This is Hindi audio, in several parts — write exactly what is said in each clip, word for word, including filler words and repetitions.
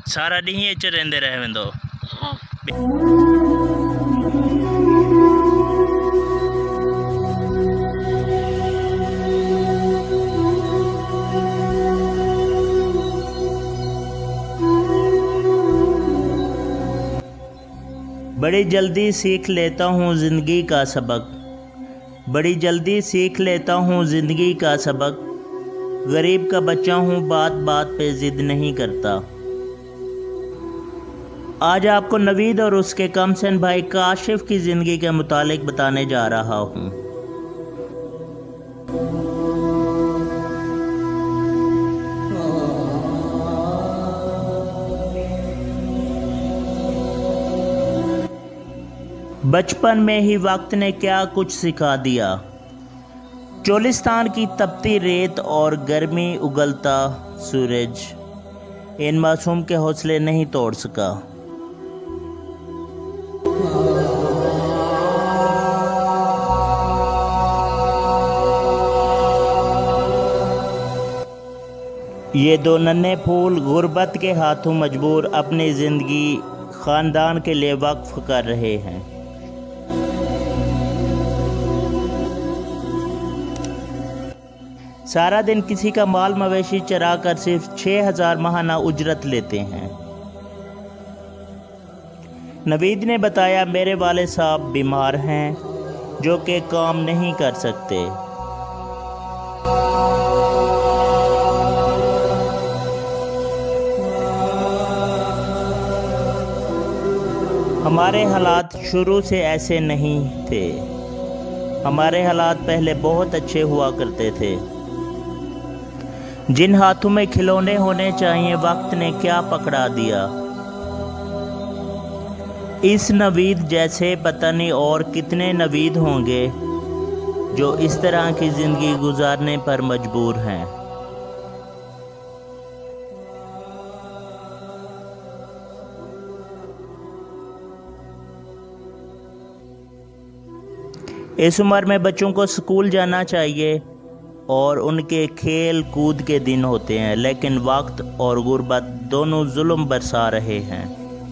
सारा ॾींहुं अची रहंदे रह वेंदो। हाँ। बड़ी जल्दी सीख लेता हूँ ज़िंदगी का सबक, बड़ी जल्दी सीख लेता हूँ ज़िंदगी का सबक। गरीब का बच्चा हूँ, बात बात पे ज़िद नहीं करता। आज आपको नवीद और उसके कमसन भाई काशिफ की ज़िंदगी के मुतालिक बताने जा रहा हूँ। बचपन में ही वक्त ने क्या कुछ सिखा दिया। चोलिस्तान की तपती रेत और गर्मी उगलता सूरज इन मासूम के हौसले नहीं तोड़ सका। ये दो नन्हे फूल गुर्बत के हाथों मजबूर अपनी ज़िंदगी ख़ानदान के लिए वक्फ कर रहे हैं। सारा दिन किसी का माल मवेशी चरा कर सिर्फ छः हज़ार माहाना उजरत लेते हैं। नवीद ने बताया, मेरे वाले साहब बीमार हैं जो कि काम नहीं कर सकते। हमारे हालात शुरू से ऐसे नहीं थे। हमारे हालात पहले बहुत अच्छे हुआ करते थे। जिन हाथों में खिलौने होने चाहिए वक्त ने क्या पकड़ा दिया। इस नवीद जैसे पता नहीं और कितने नवीद होंगे जो इस तरह की ज़िंदगी गुजारने पर मजबूर हैं। इस उम्र में बच्चों को स्कूल जाना चाहिए और उनके खेल कूद के दिन होते हैं, लेकिन वक्त और गुर्बत दोनों जुल्म बरसा रहे हैं।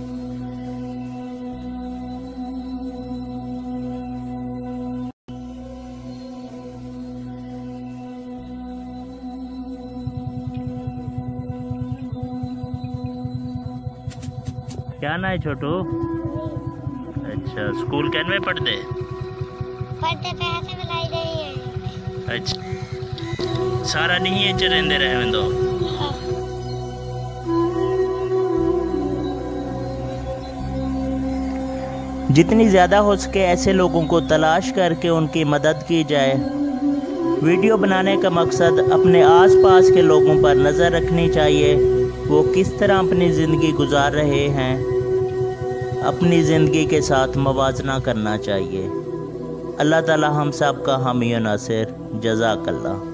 क्या ना है छोटू? अच्छा, स्कूल कैन में पढ़ते पढ़ते पैसे मिलाई रही है। अच्छा, सारा ॾींहुं अची रहंदे रह वेंदो। हाँ। जितनी ज़्यादा हो सके ऐसे लोगों को तलाश करके उनकी मदद की जाए। वीडियो बनाने का मकसद अपने आसपास के लोगों पर नज़र रखनी चाहिए, वो किस तरह अपनी ज़िंदगी गुजार रहे हैं। अपनी ज़िंदगी के साथ मवाजना करना चाहिए। अल्लाह ताला हम सब का हामी नासिर। जज़ाकल्लाह।